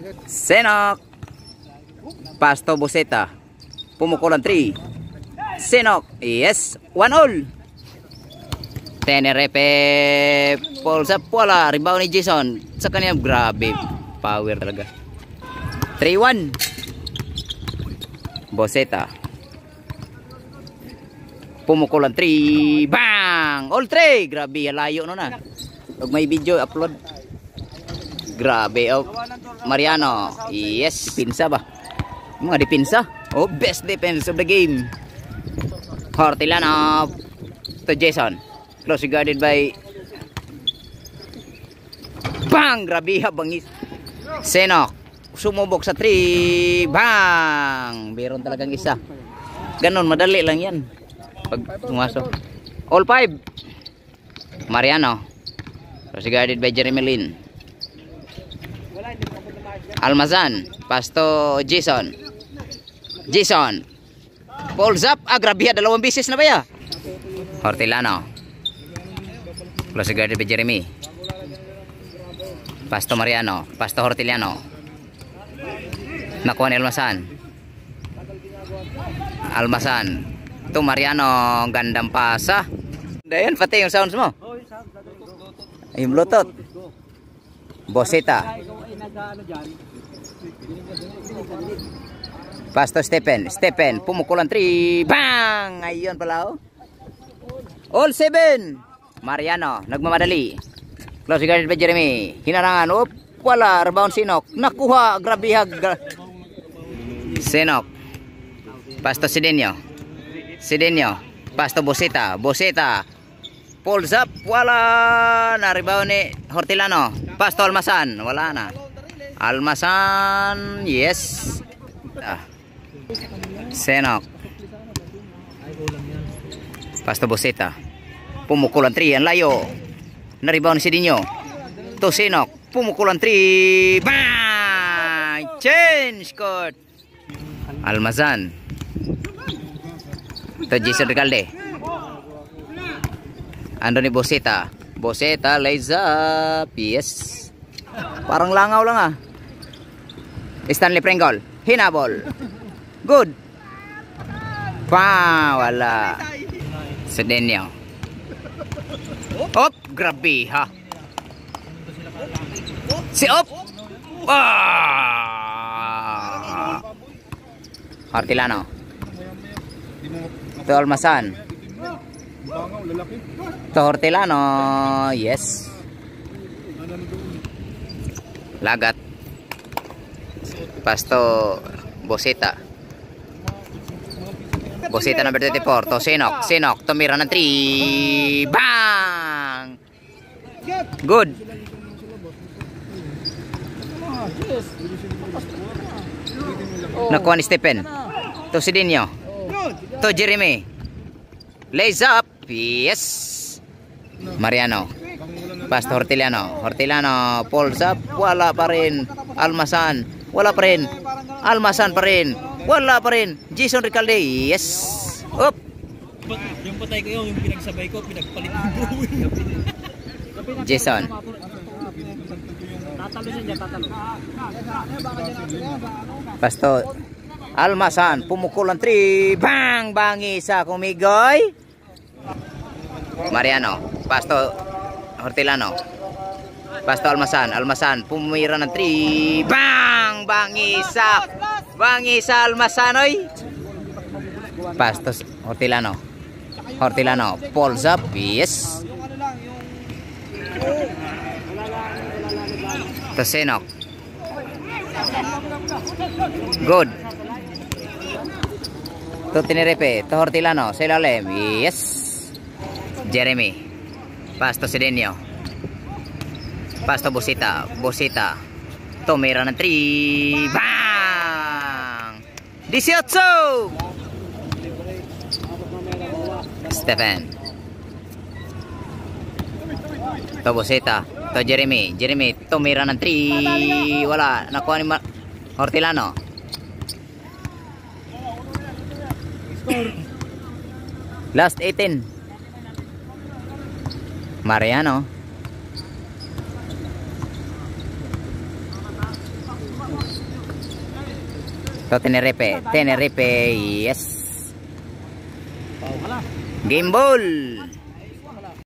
Senok. Pasto Boseta. Pumukulan 3. Senok. Yes. 1-all. Tenerife. Paul sa wala. Rebound ni Jason. Sa kanya grabe. Power talaga. 3-1. Boseta. Pumukulan 3. Bang! All 3. Grabe. Layo no na. Pag may video upload. Grabe. Oh. Mariano. Yes. Pinsa ba? Mga dipinsa. Oh, best defense of the game. Hortilano to Jason. Close guarded by bang! Grabe bangis. Senok. Sumubok sa 3. Bang! Meron talagang isa. Ganon, madali lang yan. Pag pumasok. All 5. Mariano. Close guarded by Jeremy Lin. Almazan. Pasto Jason. Jason. Pulls up. Grabe, dalawang bisis na ba ya? Hortilano. Close guarded by Jeremy. Pasto Mariano. Pasto Hortiliano. Nakuha ni Almazan. Almazan. Ito Mariano. Gandang pasa. Dayan pati yung sounds mo. Yung Bluetooth. Boseta. Pasto Stephen. Stephen. Pumukulan 3. Bang! Ayun pala oh. All 7. Mariano. Nagmamadali. Close guarded by Jeremy. Hinarangan. Oop. Wala. Rebound Senok. Nakuha. Grabihag. Senok. Pasto Sidenio. Sidenio. Pasto Boseta. Boseta. Pulls up. Wala. Na rebound ni Hortilano. Pasto Almazan. Wala na. Almazan. Yes. Senok. Pasto Boseta. Pumukulan 3. Ang layo. Na-rebound si Dinyo. To Senok. Pumukulan 3. Bang! Change court. Almazan. To Jason Recalde. Ando ni Boseta. Boseta lays up. Yes. Parang langaw lang ah. Stanley Pringle. Hinabol. Good. Wala. Sedenyo. Op, grabe ha. Si Op. Hortilano. Ito Almazan. Ito Hortilano. Yes. Lagat. Pasto Boseta. Boseta number 24. To Senok. Senok. Tumira ng 3. Bang! Good. Nakuha ni Stephen. To Sidinyo. To Jeremy. Lays up. Yes. Mariano. Pasto Hortiliano. Hortiliano. Pulls up. Wala pa rin. Almazan. Wala pa rin. Almazan pa rin. Wala pa rin. Jason Recalde. Yes. Up. Yung patay ko yung pinagsabay ko, pinagpalit ko. Jason. Tatalo niya, tatalo. Pasto Almazan. Pumukulan 3. Bang! Bangisa kumigoy. Mariano. Pasto Hortilano. Pasto Almazan. Almazan. Pumira ng 3. Bang! Bangisa. Bangisa Almazan oy. Pasto Hortilano. Hortilano. Pulls up. Yes. To Senok. Good. To Tenerife. To Hortilano. Sa ilalim. Yes. Jeremy. Pasto Sidenio. Pasto Boseta. Boseta. Tumira ng 3. Bang! 18. Stephen. To Boseta. To Jeremy. Jeremy. Tumira ng 3. Wala. Nakuha ni Hortilano. Last 18. Mariano. To Tenerife. Tenerife, yes. Game ball.